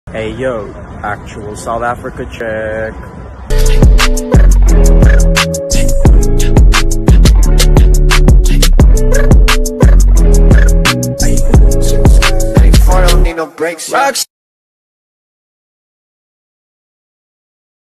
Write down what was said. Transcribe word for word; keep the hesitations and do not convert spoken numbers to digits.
Hey yo, actual South Africa check. Don't need no breaks.